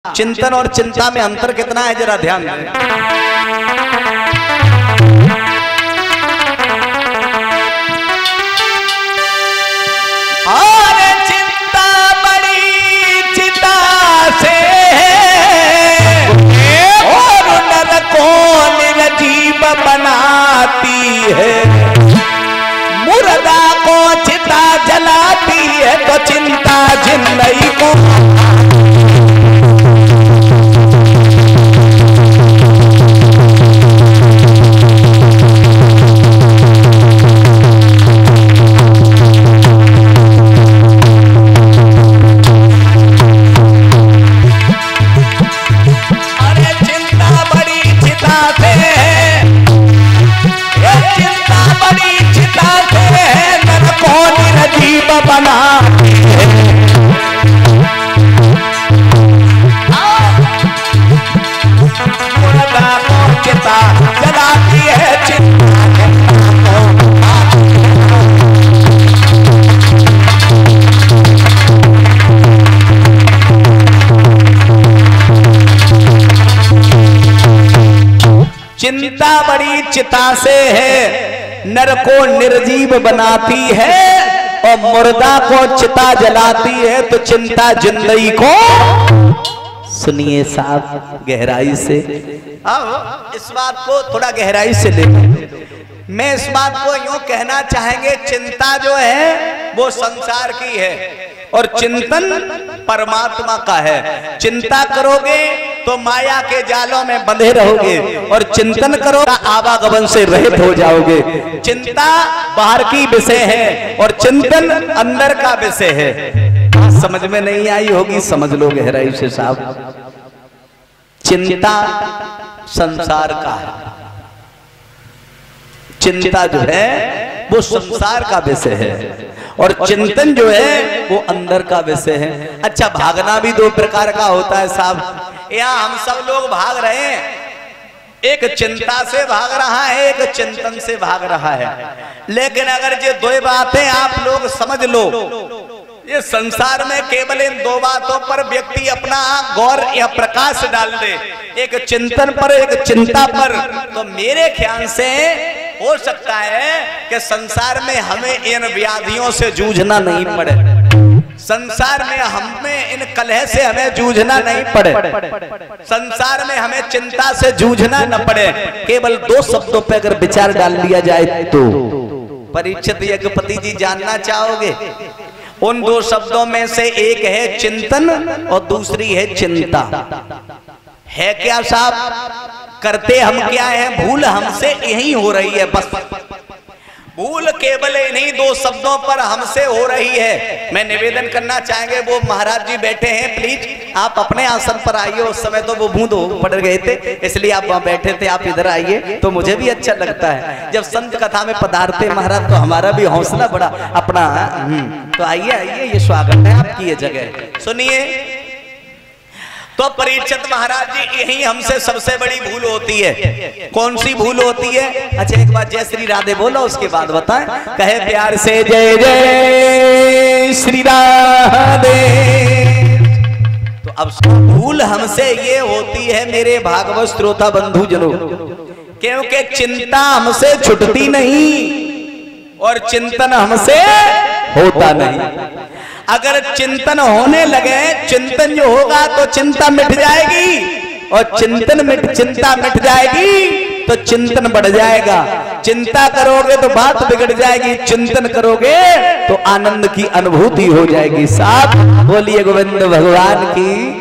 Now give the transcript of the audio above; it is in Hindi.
चिंतन और चिंता में अंतर कितना है जरा ध्यान दें। और चिंता बड़ी चिता से और नर को निर्जीव बनाती है, मुर्दा को चिता जलाती है, तो चिंता जिंदगी को बना चिता जलाती है, चिंता बड़ी चिता से है, नर को निर्जीव बनाती है और मुर्दा को चिता जलाती है, तो चिंता जिंदगी को। सुनिए साहब गहराई से, अब इस बात को थोड़ा गहराई से देखो। मैं इस बात को यूं कहना चाहेंगे, चिंता जो है वो संसार की है और चिंतन परमात्मा का है। चिंता करोगे तो माया के जालों में बंधे रहोगे और चिंतन करोगे आवागमन से रहित हो जाओगे। चिंता बाहर की विषय है और चिंतन अंदर का विषय है। समझ में नहीं आई होगी, समझ लो गहराई से साहब। चिंता संसार का है, चिंता जो है वो संसार का विषय है और चिंतन जो है वो अंदर का विषय है। अच्छा, भागना भी दो प्रकार का होता है साहब। यहाँ हम सब लोग भाग रहे हैं, एक चिंता से भाग रहा है, एक चिंतन से भाग रहा है। लेकिन अगर ये दो बातें आप लोग समझ लो, ये संसार में केवल इन दो बातों पर व्यक्ति अपना गौर या प्रकाश डाल दे, एक चिंतन पर एक चिंता पर, तो मेरे ख्याल से हो सकता है कि संसार में हमें इन व्याधियों से जूझना नहीं पड़े, संसार में हमें इन कलह से हमें जूझना नहीं पड़े, संसार में हमें चिंता से जूझना न पड़े। केवल दो शब्दों पे अगर विचार डाल लिया जाए तो। परीक्षित यज्ञपति जी जानना चाहोगे? उन दो शब्दों में से एक है चिंतन और दूसरी है चिंता। है क्या साहब? करते हम क्या है? भूल हमसे यही हो रही है, बस भूल केवल इन्हीं दो शब्दों पर हमसे हो रही है। मैं निवेदन करना चाहेंगे, वो महाराज जी बैठे हैं, प्लीज आप अपने आसन पर आइए। उस समय तो वो बूंद पड़ गए थे, इसलिए आप वहां बैठे थे, आप इधर आइए तो मुझे भी अच्छा लगता है। जब संत कथा में पधारते महाराज तो हमारा भी हौसला बड़ा अपना। तो आइए आइए, ये स्वागत है आपकी ये जगह। सुनिए, तो परीक्षित महाराज जी, यही हमसे सबसे बड़ी भूल होती है। कौन सी भूल होती है? अच्छा, एक बार जय श्री राधे बोलो, उसके बाद बताएं। कहे प्यार से जय जय श्री राधे। तो अब भूल हमसे ये होती है मेरे भागवत श्रोता बंधु जनों, क्योंकि चिंता हमसे छुटती नहीं और चिंतन हमसे होता नहीं। अगर चिंतन होने लगे, चिंतन जो होगा तो चिंता मिट जाएगी और चिंता मिट जाएगी तो चिंतन बढ़ जाएगा। चिंता करोगे तो बात बिगड़ जाएगी, चिंतन करोगे तो आनंद की अनुभूति हो जाएगी। साथ बोलिए गोविंद भगवान की।